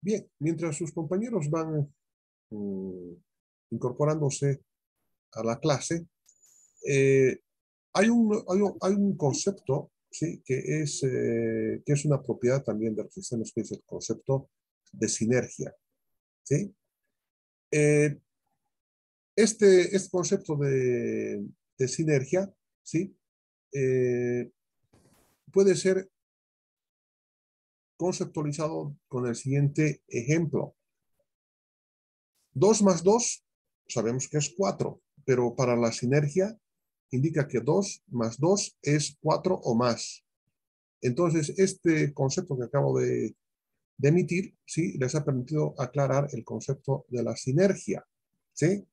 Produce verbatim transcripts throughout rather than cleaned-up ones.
Bien, mientras sus compañeros van mm, incorporándose a la clase, eh, hay, un, hay, un, hay un concepto, ¿sí? que, es, eh, que es una propiedad también de los sistemas, que es el concepto de sinergia. ¿Sí? Eh, este, este concepto de, de sinergia, ¿sí? Eh, puede ser conceptualizado con el siguiente ejemplo. dos más dos sabemos que es cuatro, pero para la sinergia indica que dos más dos es cuatro o más. Entonces, este concepto que acabo de, de emitir, ¿sí? les ha permitido aclarar el concepto de la sinergia. ¿Sí?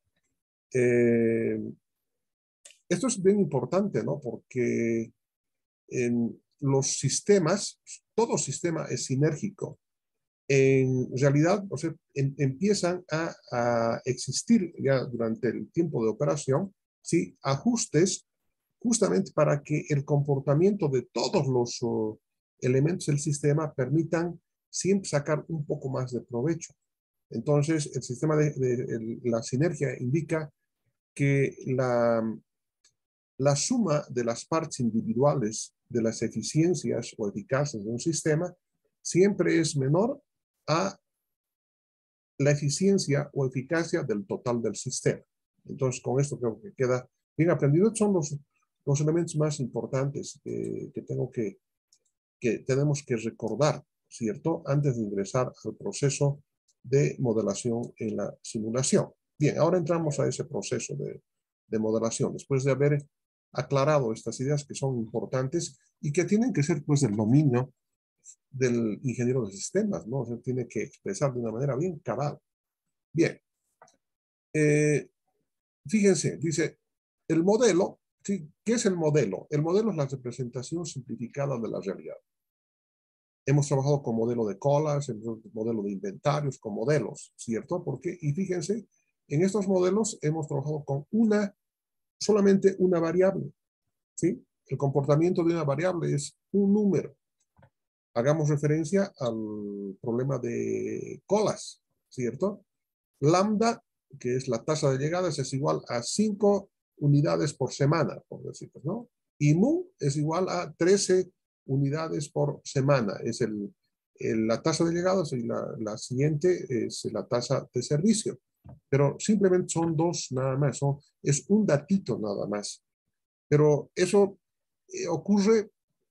Eh, esto es bien importante, ¿no? Porque en los sistemas, todo sistema es sinérgico. En realidad, o sea, en, empiezan a, a, existir ya durante el tiempo de operación, ¿sí? ajustes justamente para que el comportamiento de todos los uh, elementos del sistema permitan siempre sacar un poco más de provecho. Entonces, el sistema de, de, de la sinergia indica que la, la suma de las partes individuales de las eficiencias o eficacias de un sistema siempre es menor a la eficiencia o eficacia del total del sistema. Entonces, con esto creo que queda bien aprendido. Estos son los, los elementos más importantes que, que, tengo que, que tenemos que recordar, ¿cierto? Antes de ingresar al proceso de modelación en la simulación. Bien, ahora entramos a ese proceso de, de modelación, después de haber aclarado estas ideas que son importantes y que tienen que ser, pues, del dominio del ingeniero de sistemas, ¿no? O sea, tiene que expresar de una manera bien cabal. Bien, eh, fíjense, dice, el modelo, ¿sí? ¿Qué es el modelo? El modelo es la representación simplificada de la realidad. Hemos trabajado con modelo de colas, modelo de inventarios, con modelos, ¿cierto? Porque, y fíjense, en estos modelos hemos trabajado con una, solamente una variable, ¿sí? El comportamiento de una variable es un número. Hagamos referencia al problema de colas, ¿cierto? Lambda, que es la tasa de llegadas, es igual a cinco unidades por semana, por decirlo, ¿no? Y mu es igual a trece unidades por semana. Es el, el, la tasa de llegadas y la, la siguiente es la tasa de servicio. Pero simplemente son dos nada más, son, es un datito nada más. Pero eso eh, ocurre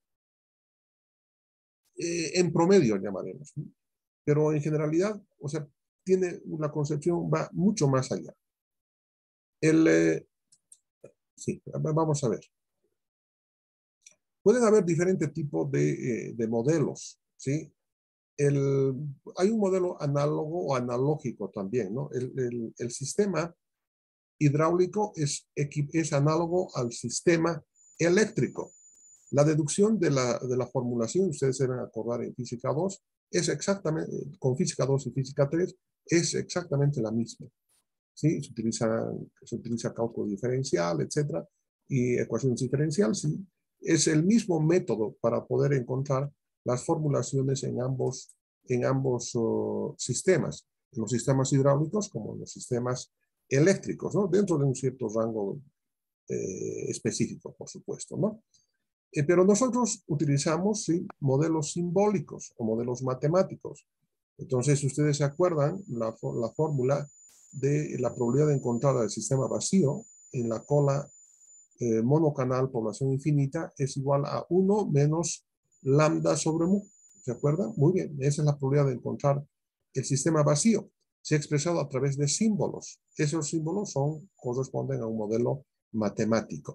eh, en promedio, llamaremos, ¿no? Pero en generalidad, o sea, tiene una concepción, va mucho más allá. El, eh, sí, vamos a ver. Pueden haber diferentes tipos de, eh, de modelos, ¿sí? El, hay un modelo análogo o analógico también, ¿no? El, el, el sistema hidráulico es, es análogo al sistema eléctrico. La deducción de la, de la formulación, ustedes deben acordar en física dos, es exactamente, con física dos y física tres, es exactamente la misma. ¿Sí? Se utiliza, se utiliza cálculo diferencial, etcétera, y ecuaciones diferenciales, ¿sí? Es el mismo método para poder encontrar las formulaciones en ambos, en ambos uh, sistemas, en los sistemas hidráulicos como en los sistemas eléctricos, ¿no? Dentro de un cierto rango eh, específico, por supuesto, ¿no? Eh, pero nosotros utilizamos, ¿sí? modelos simbólicos o modelos matemáticos. Entonces, ustedes se acuerdan la, la fórmula de la probabilidad de encontrar el sistema vacío en la cola eh, monocanal población infinita es igual a uno menos lambda sobre mu. ¿Se acuerdan? Muy bien, esa es la probabilidad de encontrar el sistema vacío. Se ha expresado a través de símbolos. Esos símbolos son, corresponden a un modelo matemático.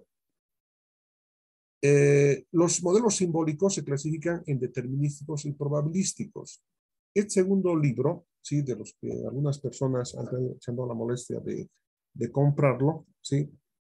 Eh, los modelos simbólicos se clasifican en determinísticos y probabilísticos. El segundo libro, ¿sí? de los que algunas personas han tenido la molestia de, de comprarlo, ¿sí?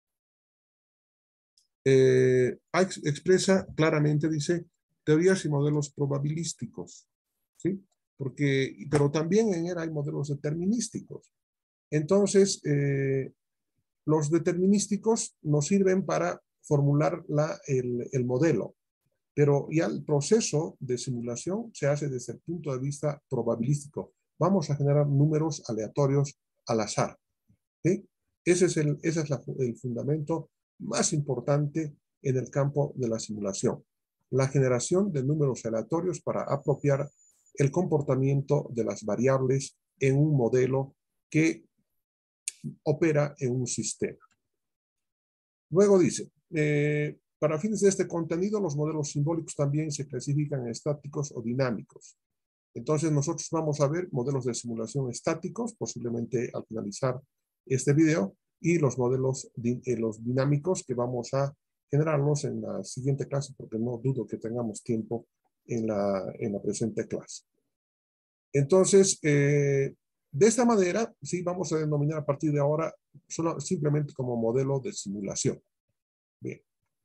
eh, expresa claramente, dice, teorías y modelos probabilísticos, ¿sí? Porque, pero también en él hay modelos determinísticos. Entonces, eh, los determinísticos nos sirven para formular la, el, el modelo, pero ya el proceso de simulación se hace desde el punto de vista probabilístico. vamos a generar números aleatorios al azar. ¿Sí? Ese es, el, ese es la, el fundamento más importante en el campo de la simulación. La generación de números aleatorios para apropiar el comportamiento de las variables en un modelo que opera en un sistema. Luego dice, eh, para fines de este contenido, los modelos simbólicos también se clasifican en estáticos o dinámicos. Entonces nosotros vamos a ver modelos de simulación estáticos, posiblemente al finalizar este video, y los modelos eh, los dinámicos que vamos a generarlos en la siguiente clase, porque no dudo que tengamos tiempo en la, en la presente clase. Entonces, eh, de esta manera, sí, vamos a denominar a partir de ahora solo, simplemente como modelo de simulación. Bien.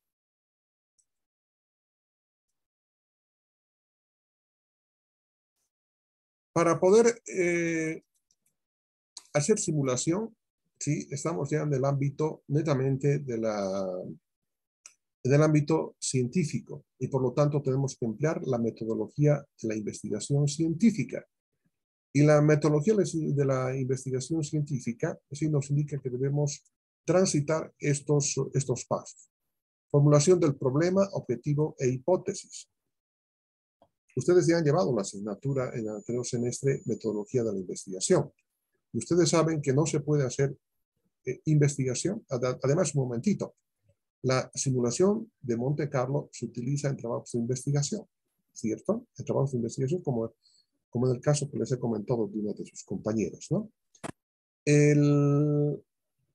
Para poder eh, hacer simulación, sí, estamos ya en el ámbito netamente de la, del ámbito científico y por lo tanto tenemos que emplear la metodología de la investigación científica. Y la metodología de la investigación científica sí nos indica que debemos transitar estos, estos pasos. Formulación del problema, objetivo e hipótesis. Ustedes ya han llevado una asignatura en el anterior semestre, metodología de la investigación. Y ustedes saben que no se puede hacer eh, investigación. Además, un momentito, la simulación de Monte Carlo se utiliza en trabajos de investigación, ¿cierto? En trabajos de investigación como, como en el caso que les he comentado de una de sus compañeros, ¿no? El,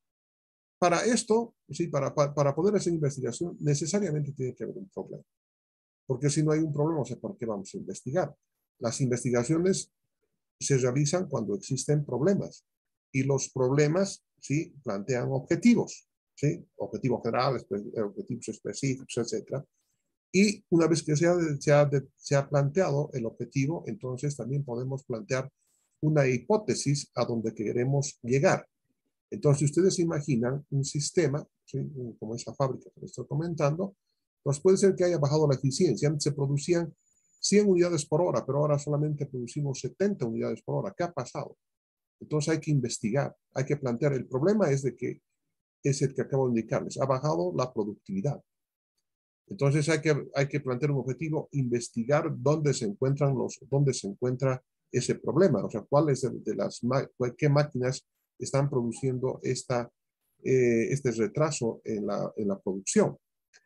para esto, sí, para, para, para poder hacer investigación, necesariamente tiene que haber un problema. Porque si no hay un problema, no sé por qué vamos a investigar. Las investigaciones se realizan cuando existen problemas. Y los problemas, sí, plantean objetivos, ¿sí? Objetivos generales, objetivos específicos, etcétera. Y una vez que se ha, se, ha de, se ha planteado el objetivo, entonces también podemos plantear una hipótesis a donde queremos llegar. Entonces, si ustedes se imaginan un sistema, ¿sí? Como esa fábrica que les estoy comentando, pues puede ser que haya bajado la eficiencia. Antes se producían cien unidades por hora, pero ahora solamente producimos setenta unidades por hora. ¿Qué ha pasado? Entonces hay que investigar, hay que plantear. El problema es de que es el que acabo de indicarles. Ha bajado la productividad. Entonces hay que, hay que plantear un objetivo, investigar dónde se encuentran los, dónde se encuentra ese problema. O sea, cuáles de, de las, qué máquinas están produciendo esta, eh, este retraso en la, en la producción.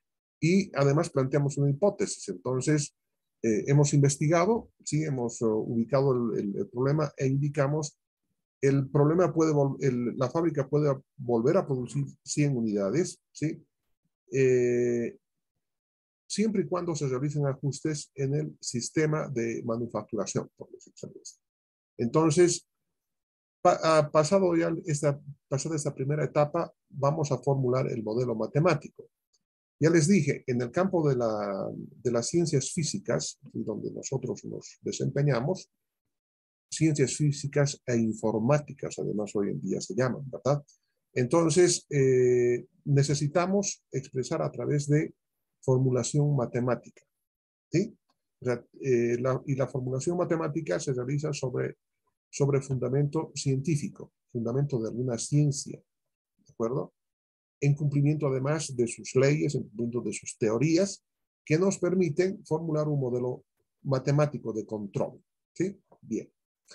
Y además planteamos una hipótesis. Entonces, eh, hemos investigado, sí, hemos uh, ubicado el, el, el problema e indicamos el problema puede, el, la fábrica puede volver a producir cien unidades, ¿sí? Eh, siempre y cuando se realicen ajustes en el sistema de manufacturación. Por Entonces, pa, pasado ya esta, pasada esta primera etapa, vamos a formular el modelo matemático. Ya les dije, en el campo de, la, de las ciencias físicas, donde nosotros nos desempeñamos, ciencias físicas e informáticas, además hoy en día se llaman, ¿verdad? Entonces, eh, necesitamos expresar a través de formulación matemática, ¿sí? O sea, eh, la, y la formulación matemática se realiza sobre, sobre fundamento científico, fundamento de alguna ciencia, ¿de acuerdo? En cumplimiento además de sus leyes, en cumplimiento de sus teorías, que nos permiten formular un modelo matemático de control, ¿sí? Bien.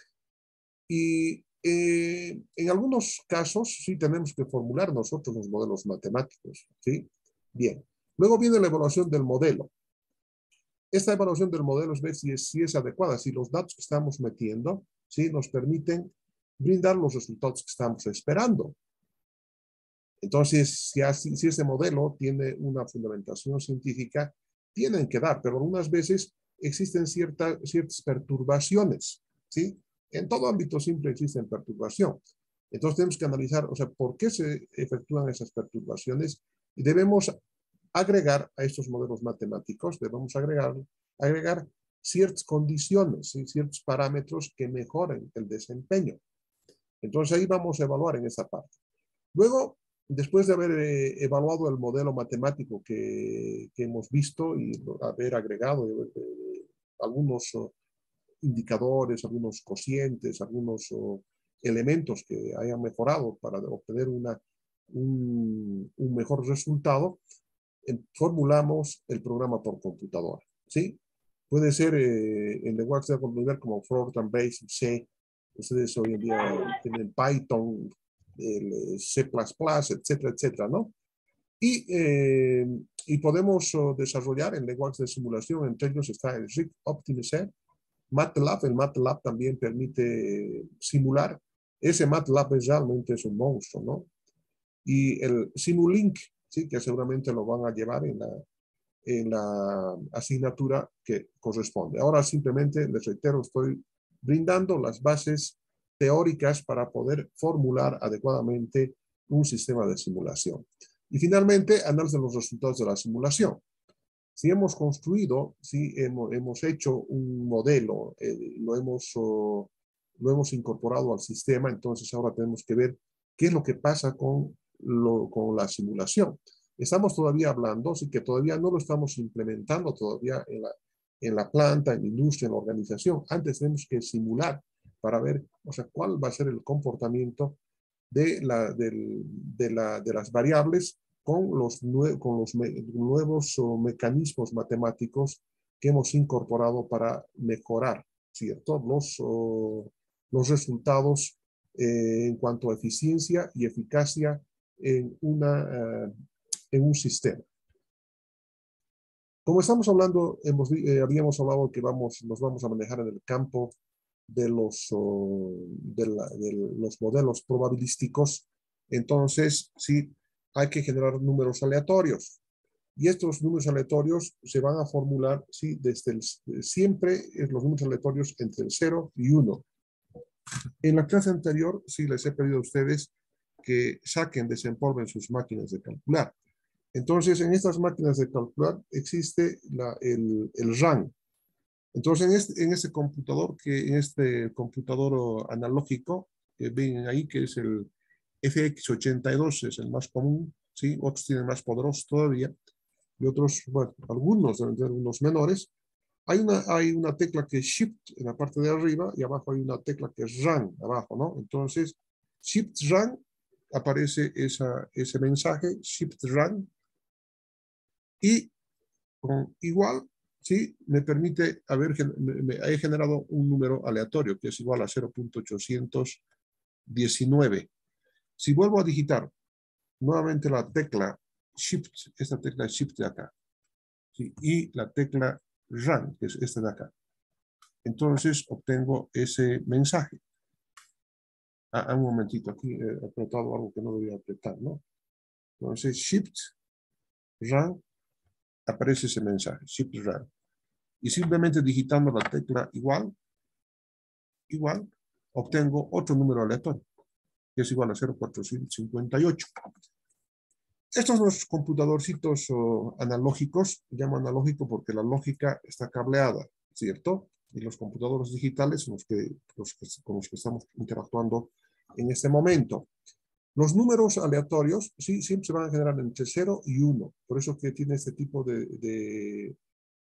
Y eh, en algunos casos sí tenemos que formular nosotros los modelos matemáticos, ¿sí? Bien. Luego viene la evaluación del modelo. Esta evaluación del modelo es ver si es, si es adecuada, si los datos que estamos metiendo, ¿sí? Nos permiten brindar los resultados que estamos esperando. Entonces, si, así, si ese modelo tiene una fundamentación científica, tienen que dar, pero algunas veces existen cierta, ciertas perturbaciones, ¿sí? En todo ámbito siempre existen perturbaciones. Entonces tenemos que analizar, o sea, por qué se efectúan esas perturbaciones y debemos agregar a estos modelos matemáticos, debemos agregar, agregar ciertas condiciones, ¿sí? Ciertos parámetros que mejoren el desempeño. Entonces ahí vamos a evaluar en esa parte. Luego, después de haber eh, evaluado el modelo matemático que, que hemos visto y haber agregado eh, algunos uh, indicadores, algunos cocientes, algunos oh, elementos que hayan mejorado para obtener una, un, un mejor resultado, formulamos el programa por computadora, ¿sí? Puede ser eh, en lenguajes de computadora como Fortran, Basic, C. Ustedes hoy en día tienen Python, el C plus plus, etcétera, etcétera, ¿no? Y, eh, y podemos oh, desarrollar en lenguajes de simulación, entre ellos está el Rig Optimizer, MATLAB. El MATLAB también permite simular. Ese MATLAB es realmente es un monstruo, ¿no? Y el Simulink, ¿sí? Que seguramente lo van a llevar en la, en la asignatura que corresponde. Ahora simplemente, les reitero, estoy brindando las bases teóricas para poder formular adecuadamente un sistema de simulación. Y finalmente, análisis de los resultados de la simulación. Si hemos construido, si hemos, hemos hecho un modelo, eh, lo, hemos, oh, lo hemos incorporado al sistema, entonces ahora tenemos que ver qué es lo que pasa con, lo, con la simulación. Estamos todavía hablando, así que todavía no lo estamos implementando todavía en la, en la planta, en la industria, en la organización. Antes tenemos que simular para ver, o sea, cuál va a ser el comportamiento de, la, del, de, la, de las variables con los, nue con los me nuevos oh, mecanismos matemáticos que hemos incorporado para mejorar, ¿cierto? Los, oh, los resultados eh, en cuanto a eficiencia y eficacia en, una, uh, en un sistema. Como estamos hablando, hemos, eh, habíamos hablado que vamos, nos vamos a manejar en el campo de los, oh, de, la, de los modelos probabilísticos. Entonces, sí, hay que generar números aleatorios. Y estos números aleatorios se van a formular, sí, desde el, siempre los números aleatorios entre el cero y uno. En la clase anterior, sí, les he pedido a ustedes que saquen, desempolven sus máquinas de calcular. Entonces, en estas máquinas de calcular existe la, el, el RAM. Entonces, en este, en este computador, que en este computador analógico, que ven ahí, que es el F X ochenta y dos, es el más común, ¿sí? Otros tienen más poderosos todavía, y otros, bueno, algunos deben tener unos menores. Hay una, hay una tecla que es Shift en la parte de arriba, y abajo hay una tecla que es RAM, abajo, ¿no? Entonces, Shift RAM, aparece esa, ese mensaje, Shift RAM, y con igual, ¿sí? Me permite haber, me, me he generado un número aleatorio que es igual a cero punto ochocientos diecinueve. Si vuelvo a digitar nuevamente la tecla Shift, esta tecla Shift de acá, ¿sí? Y la tecla RAM, que es esta de acá, entonces obtengo ese mensaje. Ah, un momentito, aquí he apretado algo que no debía apretar, ¿no? Entonces Shift RAM, aparece ese mensaje, Shift RAM. Y simplemente digitando la tecla igual, igual, obtengo otro número aleatorio, que es igual a cero punto cuatrocientos cincuenta y ocho. Estos son los computadorcitos oh, analógicos, llamo analógico porque la lógica está cableada, ¿cierto? Y los computadores digitales son los que, los que, con los que estamos interactuando en este momento. Los números aleatorios, sí, siempre se van a generar entre cero y uno. Por eso que tiene este tipo de, de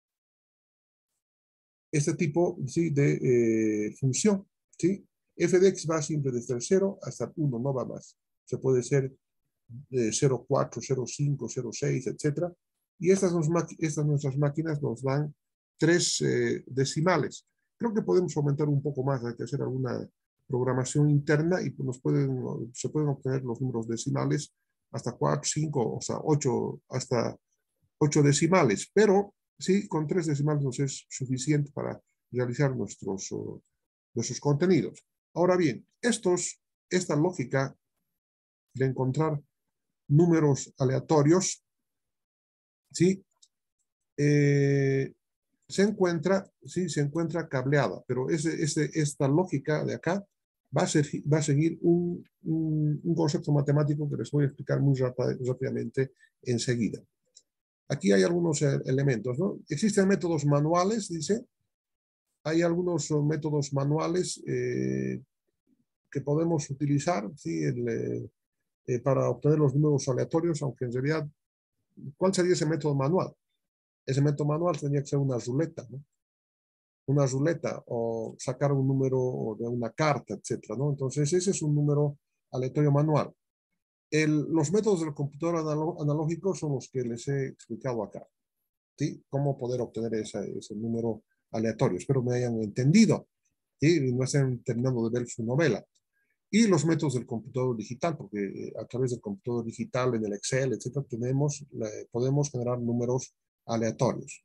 este tipo, ¿sí? de eh, función, ¿sí? F de X va siempre desde el cero hasta el uno, no va más. Se puede ser de cero punto cuatro, cero punto cinco, cero punto seis, etcétera. Y estas, nos, estas nuestras máquinas nos dan tres eh, decimales. Creo que podemos aumentar un poco más, hay que hacer alguna programación interna y nos pueden, se pueden obtener los números decimales hasta cuatro, cinco, o sea, ocho, hasta ocho decimales, pero sí, con tres decimales nos es suficiente para realizar nuestros, uh, nuestros contenidos. Ahora bien, estos, esta lógica de encontrar números aleatorios, ¿sí? Eh, se encuentra, sí, se encuentra cableada, pero ese, ese, esta lógica de acá va a, ser, va a seguir un, un, un concepto matemático que les voy a explicar muy rápidamente enseguida. Aquí hay algunos elementos, ¿no? Existen métodos manuales, dice. Hay algunos métodos manuales eh, que podemos utilizar, ¿sí? El, eh, para obtener los números aleatorios, aunque en realidad, ¿cuál sería ese método manual? Ese método manual tendría que ser una ruleta, ¿no? una ruleta o sacar un número de una carta, etcétera, ¿no? Entonces, ese es un número aleatorio manual. El, los métodos del computador analógico son los que les he explicado acá, ¿sí? Cómo poder obtener esa, ese número aleatorio. Espero me hayan entendido, ¿sí? Y no estén terminando de ver su novela. Y los métodos del computador digital, porque a través del computador digital, en el Excel, etcétera, tenemos, podemos generar números aleatorios.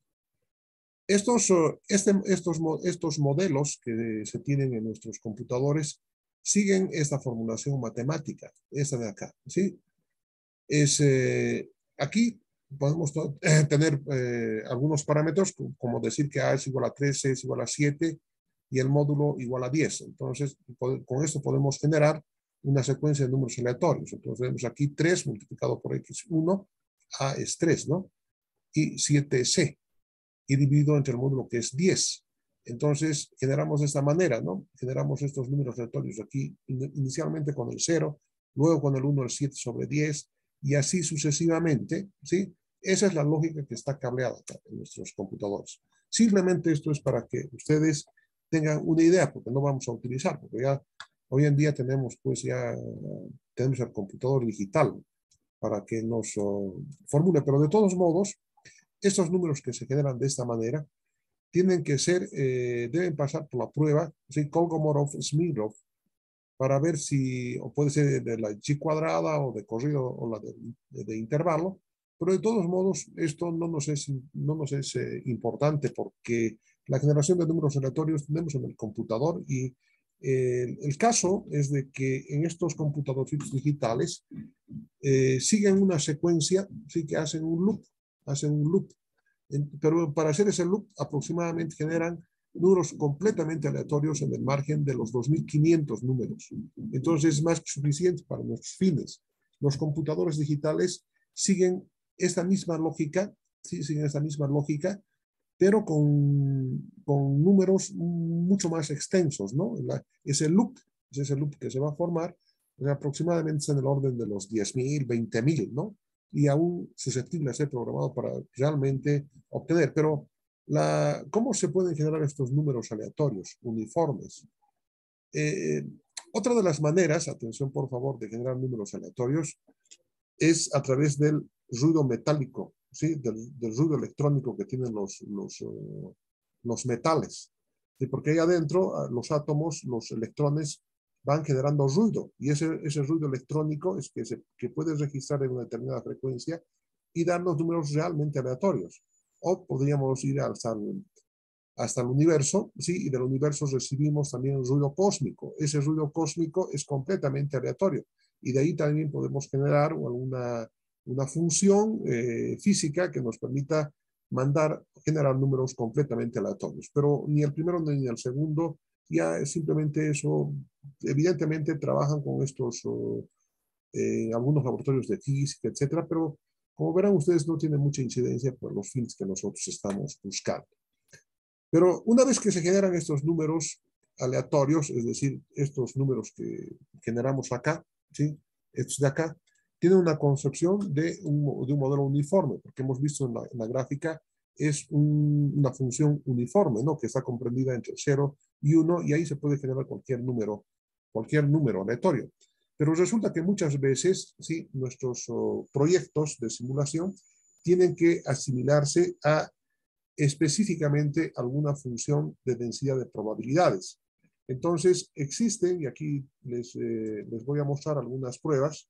Estos, este, estos, estos modelos que se tienen en nuestros computadores siguen esta formulación matemática, esta de acá, ¿sí? Es, eh, aquí podemos tener eh, algunos parámetros, como decir que A es igual a tres, C es igual a siete y el módulo igual a diez. Entonces, con esto podemos generar una secuencia de números aleatorios. Entonces, tenemos aquí tres multiplicado por equis uno, A es tres, ¿no? Y siete es C, y dividido entre el módulo que es diez. Entonces, generamos de esta manera, ¿no? Generamos estos números aleatorios aquí, inicialmente con el cero, luego con el uno, el siete sobre diez, y así sucesivamente, ¿sí? Esa es la lógica que está cableada acá en nuestros computadores. Simplemente esto es para que ustedes tengan una idea, porque no vamos a utilizar, porque ya hoy en día tenemos, pues ya, tenemos el computador digital para que nos uh, formule, pero de todos modos, estos números que se generan de esta manera tienen que ser, eh, deben pasar por la prueba, ¿sí? Kolmogorov-Smirnov, para ver si, o puede ser de la G cuadrada o de corrido o la de, de, de intervalo, pero de todos modos esto no nos es, no nos es eh, importante porque la generación de números aleatorios tenemos en el computador y eh, el caso es de que en estos computadores digitales eh, siguen una secuencia, sí que hacen un loop, hacen un loop, pero para hacer ese loop aproximadamente generan números completamente aleatorios en el margen de los dos mil quinientos números. Entonces es más que suficiente para nuestros fines. Los computadores digitales siguen esta misma lógica, sí, siguen esta misma lógica, pero con, con números mucho más extensos, ¿no? La, ese loop, ese loop que se va a formar, aproximadamente es en el orden de los diez mil, veinte mil, ¿no? Y aún susceptible a ser programado para realmente obtener. Pero, la, ¿cómo se pueden generar estos números aleatorios, uniformes? Eh, otra de las maneras, atención por favor, de generar números aleatorios es a través del ruido metálico, ¿sí? Del, del ruido electrónico que tienen los, los, uh, los metales. ¿Sí? Porque ahí adentro los átomos, los electrones van generando ruido y ese, ese ruido electrónico es que, se, que puede registrar en una determinada frecuencia y darnos números realmente aleatorios. O podríamos ir hasta el, hasta el universo, ¿sí? Y del universo recibimos también un ruido cósmico. Ese ruido cósmico es completamente aleatorio y de ahí también podemos generar una, una función eh, física que nos permita mandar, generar números completamente aleatorios. Pero ni el primero ni el segundo, ya es simplemente eso. Evidentemente trabajan con estos, uh, eh, algunos laboratorios de física, etcétera, pero como verán ustedes no tienen mucha incidencia por los fines que nosotros estamos buscando. Pero una vez que se generan estos números aleatorios, es decir, estos números que generamos acá, ¿sí? Estos de acá, tienen una concepción de un, de un modelo uniforme, porque hemos visto en la, en la gráfica, es un, una función uniforme, ¿no? Que está comprendida entre cero y uno, y ahí se puede generar cualquier número, cualquier número aleatorio. Pero resulta que muchas veces, ¿sí? Nuestros oh, proyectos de simulación tienen que asimilarse a específicamente alguna función de densidad de probabilidades. Entonces, existen, y aquí les, eh, les voy a mostrar algunas pruebas,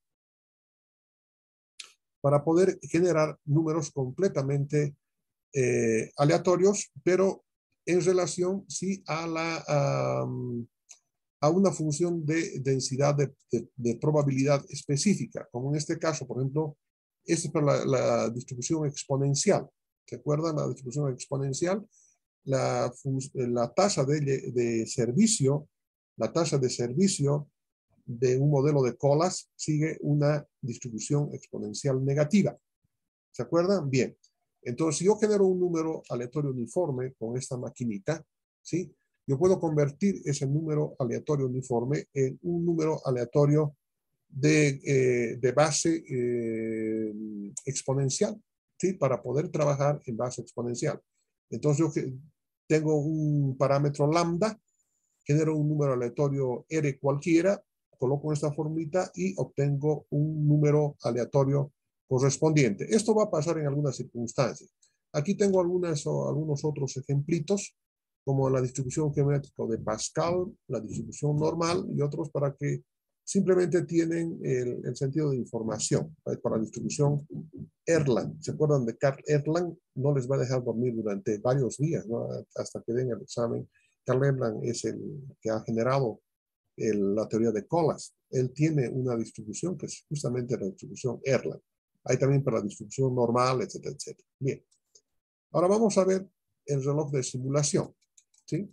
para poder generar números completamente eh, aleatorios, pero en relación, sí, a, la, a, a una función de densidad de, de, de probabilidad específica, como en este caso, por ejemplo, esta es para la, la distribución exponencial. ¿Se acuerdan? La distribución exponencial, la, la tasa de, de servicio, la tasa de servicio de un modelo de colas sigue una distribución exponencial negativa. ¿Se acuerdan? Bien. Entonces, si yo genero un número aleatorio uniforme con esta maquinita, ¿sí? Yo puedo convertir ese número aleatorio uniforme en un número aleatorio de, eh, de base eh, exponencial, ¿sí? Para poder trabajar en base exponencial. Entonces, yo tengo un parámetro lambda, genero un número aleatorio R cualquiera, coloco esta formulita y obtengo un número aleatorio correspondiente. Esto va a pasar en algunas circunstancias. Aquí tengo algunas o algunos otros ejemplitos, como la distribución geométrica de Pascal, la distribución normal y otros para que simplemente tienen el, el sentido de información. Para la distribución Erlang, ¿se acuerdan de Karl Erlang? No les va a dejar dormir durante varios días, ¿no? Hasta que den el examen. Karl Erlang es el que ha generado el, la teoría de colas. Él tiene una distribución que es justamente la distribución Erlang. Hay también para la distribución normal, etcétera, etcétera. Bien. Ahora vamos a ver el reloj de simulación, ¿sí?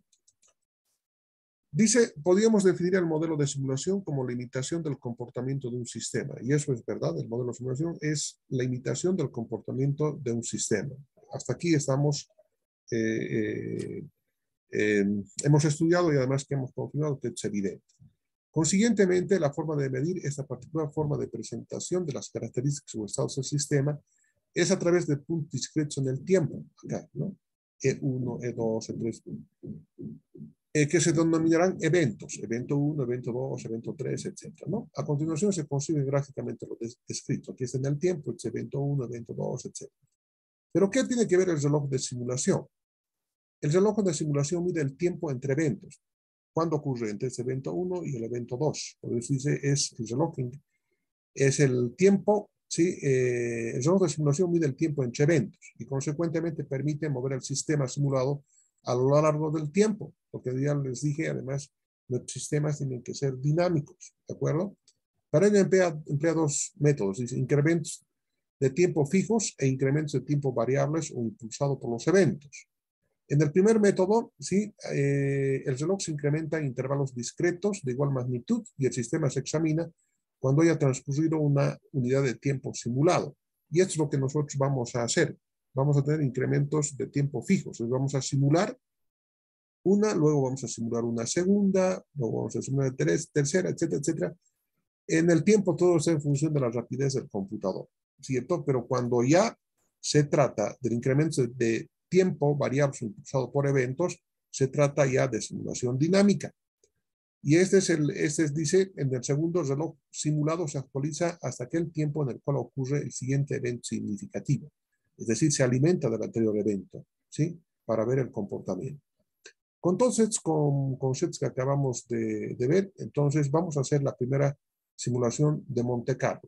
Dice, podríamos definir el modelo de simulación como la imitación del comportamiento de un sistema. Y eso es verdad, el modelo de simulación es la imitación del comportamiento de un sistema. Hasta aquí estamos, eh, eh, eh, hemos estudiado y además que hemos confirmado que es evidente. Consiguientemente, la forma de medir esta particular forma de presentación de las características o estados del sistema es a través de puntos discretos en el tiempo, acá, ¿no? E uno, E dos, E tres, eh, que se denominarán eventos, evento uno, evento dos, evento tres, etcétera, ¿no? A continuación se consiguen gráficamente lo descrito. Aquí está en el tiempo, es evento uno, evento dos, etcétera. Pero ¿qué tiene que ver el reloj de simulación? El reloj de simulación mide el tiempo entre eventos. ¿Cuándo ocurre entre ese evento uno y el evento dos? Por eso dice, es el reloj, es el tiempo, ¿sí? Eh, el reloj de simulación mide el tiempo entre eventos y consecuentemente permite mover el sistema simulado a lo largo del tiempo, porque ya les dije, además, los sistemas tienen que ser dinámicos, ¿de acuerdo? Para ello emplea, emplea dos métodos, dice, incrementos de tiempo fijos e incrementos de tiempo variables o impulsado por los eventos. En el primer método, ¿sí? eh, el reloj se incrementa en intervalos discretos de igual magnitud y el sistema se examina cuando haya transcurrido una unidad de tiempo simulado. Y esto es lo que nosotros vamos a hacer. Vamos a tener incrementos de tiempo fijos. Entonces vamos a simular una, luego vamos a simular una segunda, luego vamos a simular una tercera, etcétera, etcétera. En el tiempo todo está en función de la rapidez del computador, ¿cierto? Pero cuando ya se trata del incremento de tiempo variable impulsado por eventos, se trata ya de simulación dinámica. Y este es el, este es, dice, en el segundo reloj simulado se actualiza hasta aquel tiempo en el cual ocurre el siguiente evento significativo. Es decir, se alimenta del anterior evento, ¿sí? Para ver el comportamiento. Entonces, con conceptos que acabamos de, de ver, entonces vamos a hacer la primera simulación de Monte Carlo.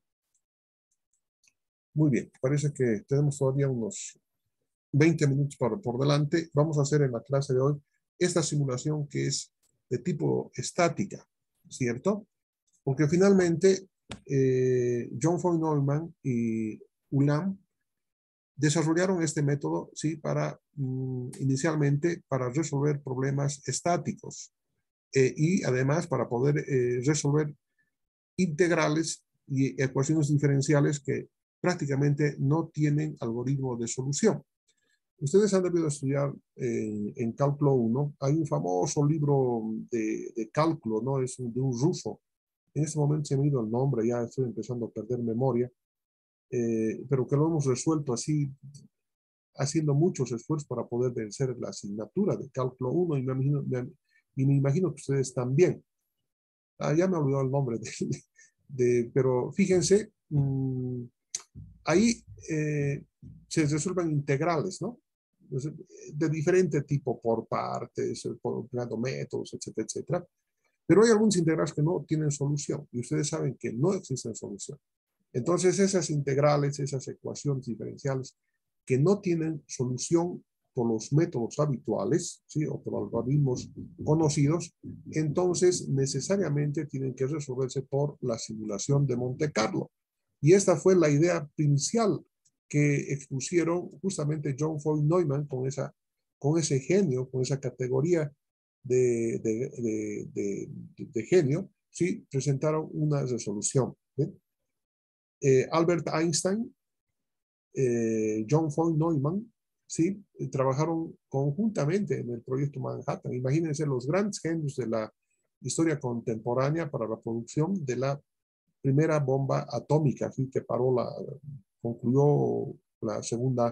Muy bien, parece que tenemos todavía unos veinte minutos por, por delante. Vamos a hacer en la clase de hoy esta simulación que es de tipo estática, ¿cierto? Porque finalmente eh, John von Neumann y Ulam desarrollaron este método, ¿sí? Para, mm, inicialmente, para resolver problemas estáticos eh, y además para poder eh, resolver integrales y ecuaciones diferenciales que prácticamente no tienen algoritmo de solución. Ustedes han debido estudiar en, en Cálculo uno. Hay un famoso libro de, de cálculo, ¿no? Es de un ruso. En este momento se me ha ido el nombre, ya estoy empezando a perder memoria, eh, pero que lo hemos resuelto así, haciendo muchos esfuerzos para poder vencer la asignatura de Cálculo uno y me imagino, me, y me imagino que ustedes también. Ah, ya me he olvidado el nombre, de, de, pero fíjense, mmm, ahí eh, se resuelven integrales, ¿no? De diferente tipo, por partes, por empleando métodos, etcétera, etcétera. Pero hay algunos integrales que no tienen solución y ustedes saben que no existen solución. Entonces, esas integrales, esas ecuaciones diferenciales que no tienen solución por los métodos habituales, ¿sí? O por algoritmos conocidos, entonces necesariamente tienen que resolverse por la simulación de Monte Carlo. Y esta fue la idea principal que expusieron justamente John von Neumann con, esa, con ese genio, con esa categoría de, de, de, de, de genio, ¿sí? Presentaron una resolución. ¿sí? Eh, Albert Einstein, eh, John von Neumann, ¿sí? trabajaron conjuntamente en el proyecto Manhattan. Imagínense los grandes genios de la historia contemporánea para la producción de la primera bomba atómica, ¿sí? que paró la, concluyó la Segunda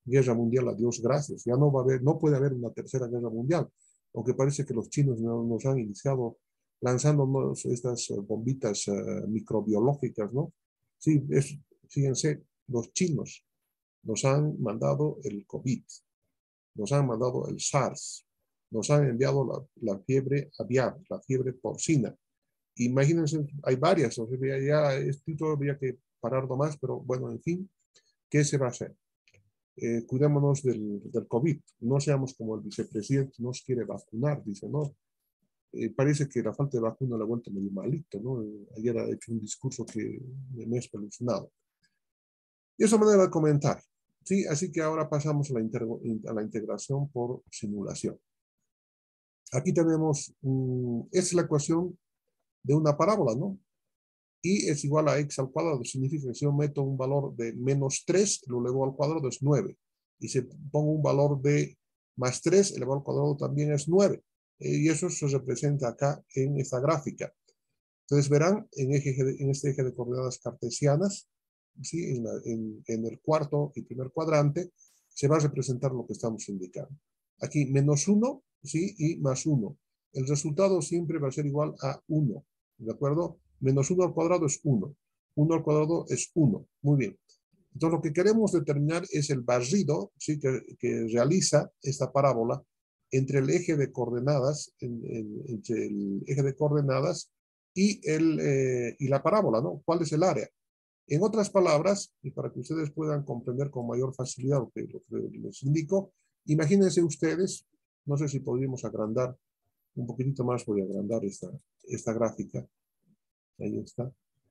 guerra mundial, a Dios gracias. Ya no va a haber, no puede haber una tercera guerra mundial, aunque parece que los chinos no, nos han iniciado lanzándonos estas uh, bombitas uh, microbiológicas, ¿no? Sí, es, fíjense, los chinos nos han mandado el COVID, nos han mandado el SARS, nos han enviado la, la fiebre aviar, la fiebre porcina. Imagínense, hay varias, o sea, ya esto habría que parar nomás, pero bueno, en fin, ¿qué se va a hacer? Eh, cuidémonos del, del COVID, no seamos como el vicepresidente, nos quiere vacunar, dice, no. Eh, parece que la falta de vacuna la ha vuelto medio malito, ¿no? Eh, ayer ha hecho un discurso que me ha espeluznado. Y esa manera de comentar, ¿sí? Así que ahora pasamos a la, a la integración por simulación. Aquí tenemos, um, esta es la ecuación de una parábola, ¿no? Y es igual a x al cuadrado, significa que si yo meto un valor de menos tres, lo elevo al cuadrado es nueve. Y si pongo un valor de más tres, elevado al cuadrado también es nueve. Y eso se representa acá en esta gráfica. Entonces verán en, eje de, en este eje de coordenadas cartesianas, ¿sí? en, la, en, en el cuarto y primer cuadrante, se va a representar lo que estamos indicando. Aquí menos uno, ¿sí? Y más uno. El resultado siempre va a ser igual a uno, ¿de acuerdo? Menos uno al cuadrado es uno. uno al cuadrado es uno. Muy bien. Entonces lo que queremos determinar es el barrido, ¿sí? que, que realiza esta parábola entre el eje de coordenadas, en, en, entre el eje de coordenadas y, el, eh, y la parábola, ¿no? ¿Cuál es el área? En otras palabras, y para que ustedes puedan comprender con mayor facilidad lo que, lo que les indico, imagínense ustedes, no sé si podríamos agrandar un poquitito más, voy a agrandar esta, esta gráfica. Ahí está.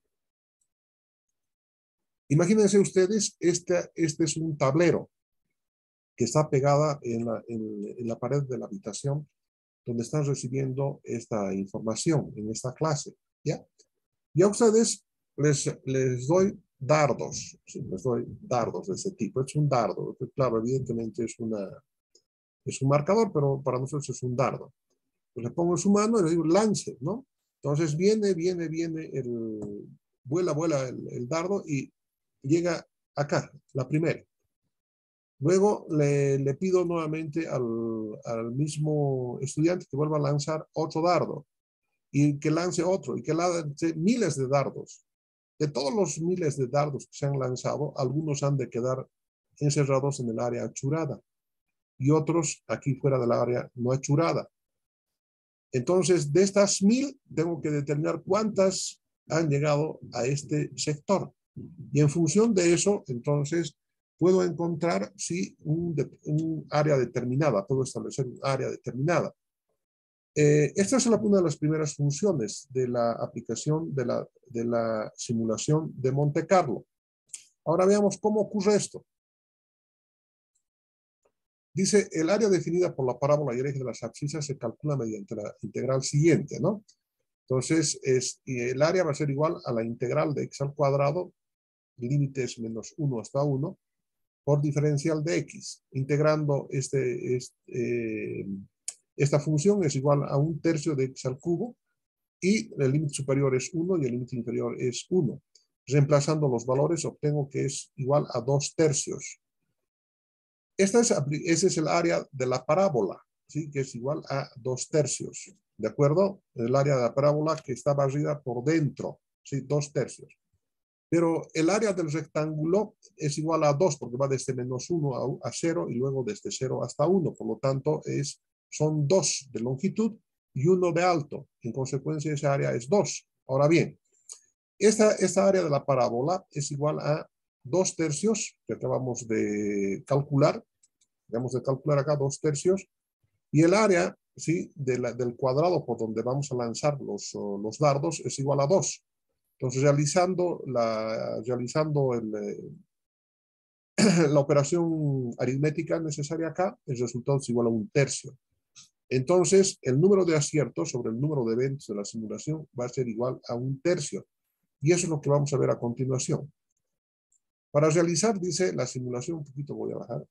Imagínense ustedes, este, este es un tablero que está pegada en la, en, en la pared de la habitación donde están recibiendo esta información en esta clase, ¿ya? Y a ustedes les, les doy dardos, ¿sí? Les doy dardos de ese tipo. Es un dardo, claro, evidentemente es, una, es un marcador, pero para nosotros es un dardo. Pues le pongo en su mano y le digo lance, ¿no? Entonces viene, viene, viene, el, vuela, vuela el, el dardo y llega acá, la primera. Luego le, le pido nuevamente al, al mismo estudiante que vuelva a lanzar otro dardo y que lance otro y que lance miles de dardos. De todos los miles de dardos que se han lanzado, algunos han de quedar encerrados en el área achurada y otros aquí fuera del área no achurada. Entonces, de estas mil, tengo que determinar cuántas han llegado a este sector. Y en función de eso, entonces, puedo encontrar, sí, un, de, un área determinada, puedo establecer un área determinada. Eh, esta es la, una de las primeras funciones de la aplicación de la, de la simulación de Monte Carlo. Ahora veamos cómo ocurre esto. Dice, el área definida por la parábola y el eje de las abscisas se calcula mediante la integral siguiente, ¿no? Entonces, es, y el área va a ser igual a la integral de x al cuadrado, límites menos uno hasta uno, por diferencial de x. Integrando este, este, eh, esta función es igual a un tercio de x al cubo, y el límite superior es uno y el límite inferior es uno. Reemplazando los valores, obtengo que es igual a dos tercios. Esta es, ese es el área de la parábola, ¿sí? Que es igual a dos tercios, ¿de acuerdo? El área de la parábola que está barrida por dentro, ¿sí? Dos tercios. Pero el área del rectángulo es igual a dos, porque va desde menos uno a, a cero y luego desde cero hasta uno. Por lo tanto, es, son dos de longitud y uno de alto. En consecuencia, esa área es dos. Ahora bien, esta, esta área de la parábola es igual a dos tercios, que acabamos de calcular, acabamos de calcular acá dos tercios, y el área, ¿sí? de la, del cuadrado por donde vamos a lanzar los, los dardos es igual a dos. Entonces, realizando la, realizando el, eh, la operación aritmética necesaria acá, el resultado es igual a un tercio. Entonces, el número de aciertos sobre el número de eventos de la simulación va a ser igual a un tercio. Y eso es lo que vamos a ver a continuación. Para realizar, dice, la simulación, un poquito voy a bajar.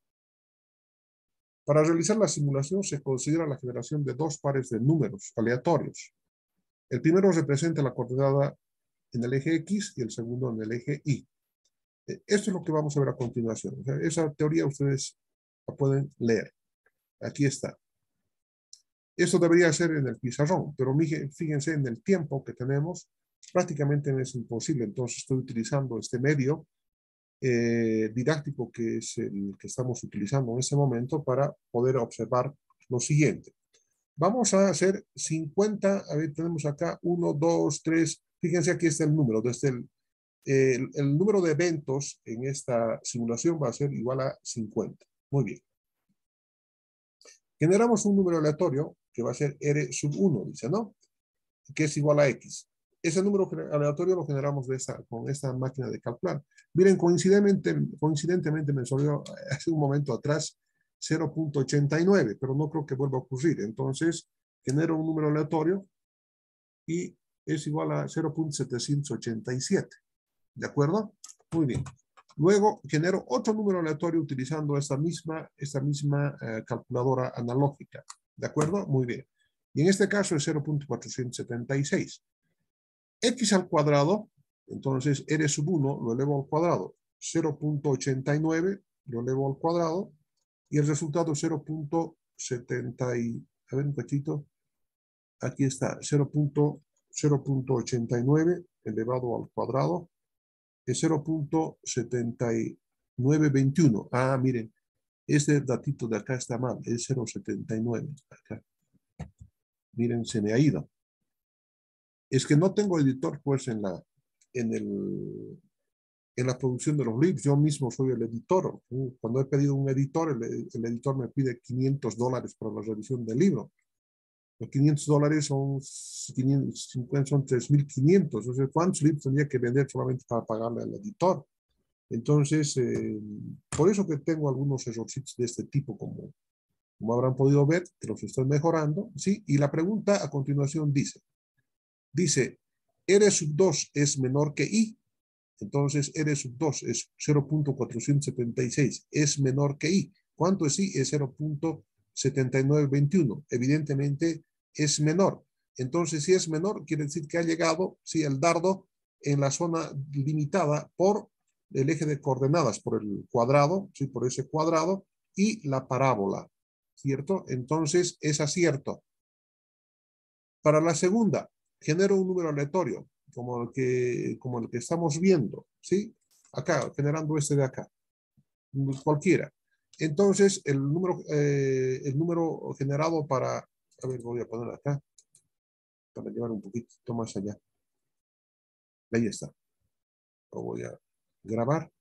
Para realizar la simulación se considera la generación de dos pares de números aleatorios. El primero representa la coordenada en el eje X y el segundo en el eje Y. Esto es lo que vamos a ver a continuación. O sea, esa teoría ustedes la pueden leer. Aquí está. Esto debería ser en el pizarrón, pero fíjense en el tiempo que tenemos, prácticamente es imposible. Entonces estoy utilizando este medio eh, didáctico que es el que estamos utilizando en ese momento para poder observar lo siguiente. Vamos a hacer cincuenta, a ver, tenemos acá uno, dos, tres, fíjense aquí está el número, desde el, el, el número de eventos en esta simulación va a ser igual a cincuenta. Muy bien. Generamos un número aleatorio que va a ser R sub uno, dice, ¿no? Que es igual a X. Ese número aleatorio lo generamos de esta, con esta máquina de calcular. Miren, coincidentemente, coincidentemente me salió hace un momento atrás cero punto ochenta y nueve, pero no creo que vuelva a ocurrir. Entonces, genero un número aleatorio y es igual a cero punto setecientos ochenta y siete. ¿De acuerdo? Muy bien. Luego genero otro número aleatorio utilizando esta misma, esta misma eh, calculadora analógica. ¿De acuerdo? Muy bien. Y en este caso es cero punto cuatrocientos setenta y seis. X al cuadrado, entonces R sub uno lo elevo al cuadrado. cero punto ochenta y nueve lo elevo al cuadrado. Y el resultado es cero punto setenta. A ver un cachito. Aquí está. cero punto ochenta y nueve elevado al cuadrado. Es cero punto setenta y nueve veintiuno. Ah, miren. Este datito de acá está mal. Es cero punto setenta y nueve. Acá. Miren, se me ha ido. Es que no tengo editor, pues, en la, en el, en la producción de los libros. Yo mismo soy el editor. Cuando he pedido un editor, el, el editor me pide quinientos dólares para la revisión del libro. Los quinientos dólares son, quinientos cincuenta, son tres mil quinientos. O sea, ¿cuántos libros tendría que vender solamente para pagarle al editor? Entonces, eh, por eso que tengo algunos errorcitos de este tipo, como, como habrán podido ver, que los estoy mejorando, ¿sí? Y la pregunta a continuación dice, dice, R sub dos es menor que I. Entonces, R sub dos es cero punto cuatrocientos setenta y seis, es menor que I. ¿Cuánto es I? Es cero punto setenta y nueve veintiuno. Evidentemente, es menor. Entonces, si es menor, quiere decir que ha llegado, sí, el dardo en la zona limitada por el eje de coordenadas, por el cuadrado, sí, por ese cuadrado, y la parábola, ¿cierto? Entonces, es acierto. Para la segunda, genero un número aleatorio, como el que, como el que estamos viendo, ¿sí? Acá, generando este de acá, cualquiera. Entonces, el número, eh, el número generado para, a ver, voy a poner acá, para llevar un poquito más allá. Ahí está. Lo voy a grabar.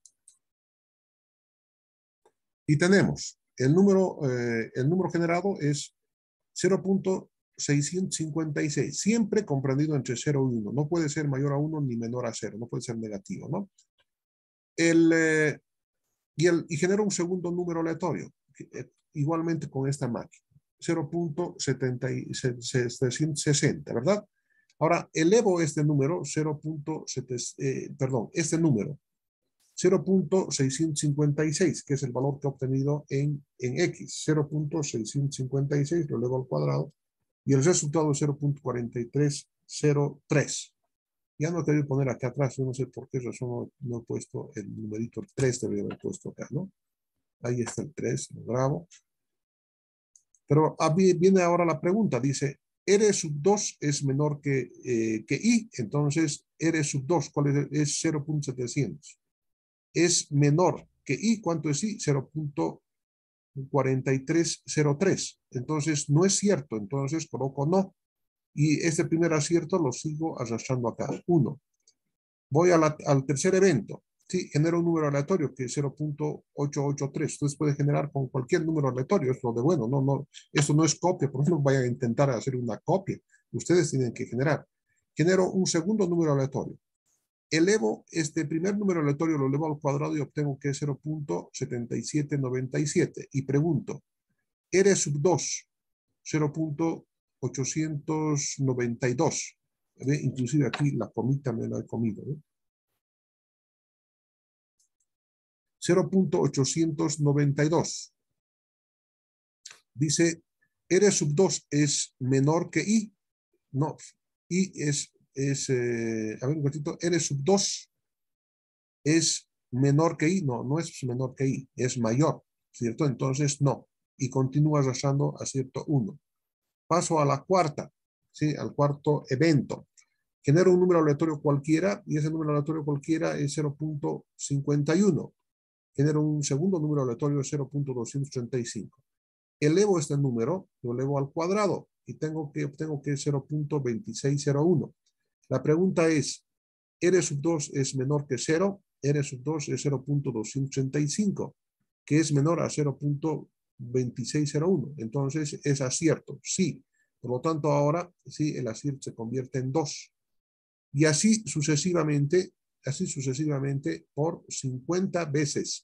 Y tenemos, el número, eh, el número generado es cero punto seiscientos cincuenta y seis, siempre comprendido entre cero y uno. No puede ser mayor a uno ni menor a cero, no puede ser negativo, ¿no? El, eh, y, el, y genera un segundo número aleatorio, eh, igualmente con esta máquina, cero punto setecientos sesenta, ¿verdad? Ahora, elevo este número, cero punto siete, eh, perdón, este número, cero punto seiscientos cincuenta y seis, que es el valor que he obtenido en, en X, cero punto seiscientos cincuenta y seis, lo elevo al cuadrado, y el resultado es cero punto cuatro tres cero tres. Ya no te voy a poner acá atrás, yo no sé por qué razón no, no he puesto el numerito tres, debería haber puesto acá, ¿no? Ahí está el tres, lo grabo. Pero viene ahora la pregunta, dice, R sub dos es menor que, eh, que I, entonces R sub dos, ¿cuál es? Es cero punto setecientos. Es menor que I, ¿cuánto es I? cero punto cuatro tres cero tres. Entonces no es cierto, entonces coloco no. Y este primer acierto lo sigo arrastrando acá, uno. Voy a la, al tercer evento. Sí, genero un número aleatorio que es cero punto ochocientos ochenta y tres. Entonces puede generar con cualquier número aleatorio. Es lo de bueno. No, no, eso no es copia. Por ejemplo, vayan a intentar hacer una copia. Ustedes tienen que generar. Genero un segundo número aleatorio. Elevo este primer número aleatorio, lo elevo al cuadrado y obtengo que es cero punto setenta y siete noventa y siete. Y pregunto, R sub dos, cero punto ochocientos noventa y dos. ¿Ve? Inclusive aquí la comita me la he comido. ¿eh? cero punto ochocientos noventa y dos. Dice, R sub dos es menor que I. No, I es, es eh, a ver un ratito, R sub dos es menor que i, no, no es menor que i, es mayor, ¿cierto? Entonces no, y continúa arrastrando a cierto uno. Paso a la cuarta, ¿sí? Al cuarto evento. Genera un número aleatorio cualquiera y ese número aleatorio cualquiera es cero punto cincuenta y uno. Genera un segundo número aleatorio cero punto doscientos treinta y cinco. Elevo este número, lo elevo al cuadrado y tengo que, obtengo que es cero punto veintiséis cero uno. La pregunta es, R sub dos es menor que cero, R sub dos es cero punto doscientos treinta y cinco, que es menor a cero punto veintiséis cero uno. Entonces es acierto, sí. Por lo tanto, ahora sí, el acierto se convierte en dos. Y así sucesivamente, así sucesivamente por cincuenta veces.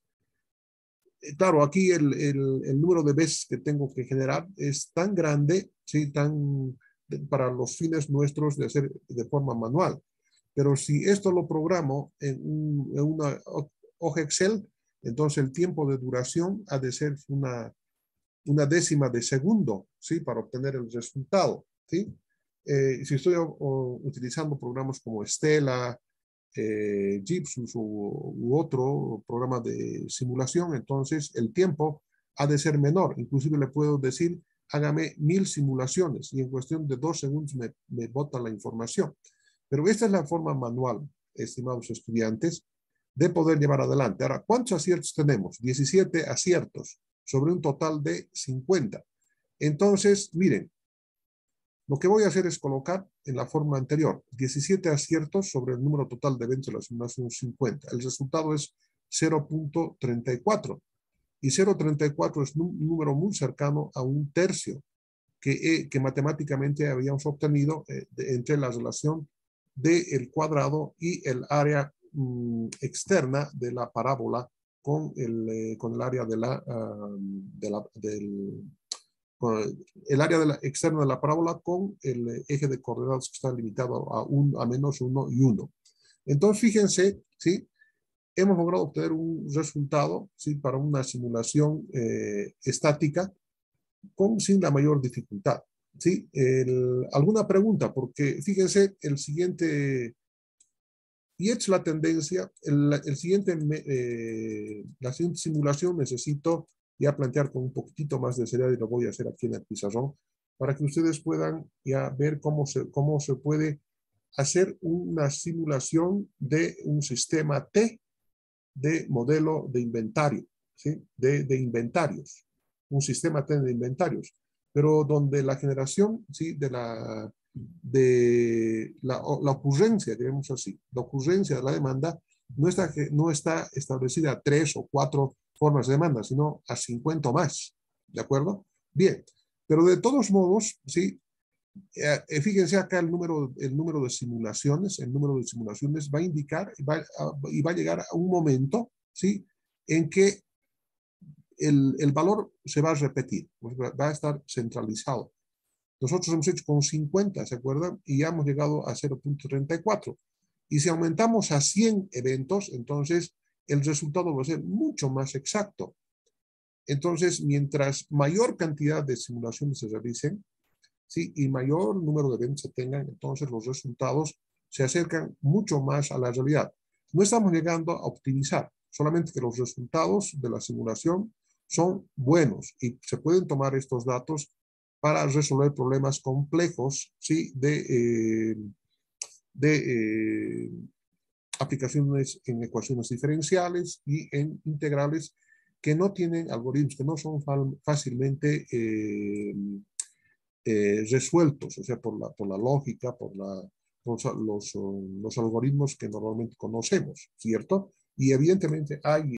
Claro, aquí el, el, el número de veces que tengo que generar es tan grande, ¿sí? Tan, para los fines nuestros de hacer de forma manual. Pero si esto lo programo en, un, en una hoja Excel, entonces el tiempo de duración ha de ser una, una décima de segundo, ¿sí? Para obtener el resultado, ¿sí? Eh, si estoy o, o, utilizando programas como Stella, eh, Gypsum u, u otro programa de simulación, entonces el tiempo ha de ser menor. Inclusive le puedo decir, hágame mil simulaciones y en cuestión de dos segundos me, me bota la información. Pero esta es la forma manual, estimados estudiantes, de poder llevar adelante. Ahora, ¿cuántos aciertos tenemos? diecisiete aciertos sobre un total de cincuenta. Entonces, miren, lo que voy a hacer es colocar en la forma anterior diecisiete aciertos sobre el número total de eventos de la simulación cincuenta. El resultado es cero punto treinta y cuatro. Y cero punto treinta y cuatro es un número muy cercano a un tercio que, eh, que matemáticamente habíamos obtenido eh, de, entre la relación del cuadrado y el área mm, externa de la parábola con el, eh, con el área de la, uh, de la, del, el área de la, externa de la parábola con el eje de coordenadas que está limitado a, un, a menos uno y uno. Entonces, fíjense, ¿sí? Hemos logrado obtener un resultado, ¿sí? Para una simulación eh, estática con, sin la mayor dificultad, ¿sí? El, ¿alguna pregunta? Porque fíjense, el siguiente, y es la tendencia, el, el siguiente, eh, la siguiente simulación necesito ya plantear con un poquitito más de seriedad y lo voy a hacer aquí en el pizarrón para que ustedes puedan ya ver cómo se, cómo se puede hacer una simulación de un sistema T de modelo de inventario, ¿sí? De, de inventarios, un sistema T de inventarios, pero donde la generación, ¿sí? De la, de la, la ocurrencia, digamos así, la ocurrencia de la demanda no está, no está establecida a tres o cuatro formas de demanda, sino a cincuenta o más, ¿de acuerdo? Bien, pero de todos modos, ¿sí? Eh, fíjense acá el número, el número de simulaciones, el número de simulaciones va a indicar y va a, y va a llegar a un momento, ¿sí? En que el, el valor se va a repetir, va a estar centralizado. Nosotros hemos hecho con cincuenta, ¿se acuerdan? Y ya hemos llegado a cero punto treinta y cuatro. Y si aumentamos a cien eventos, entonces el resultado va a ser mucho más exacto. Entonces, mientras mayor cantidad de simulaciones se realicen, ¿sí? Y mayor número de eventos se tengan, entonces los resultados se acercan mucho más a la realidad. No estamos llegando a optimizar, solamente que los resultados de la simulación son buenos y se pueden tomar estos datos para resolver problemas complejos, ¿sí? De, eh, de eh, aplicaciones en ecuaciones diferenciales y en integrales que no tienen algoritmos, que no son fácilmente eh, eh, resueltos, o sea, por la, por la lógica, por la, los, los, los algoritmos que normalmente conocemos, ¿cierto? Y evidentemente hay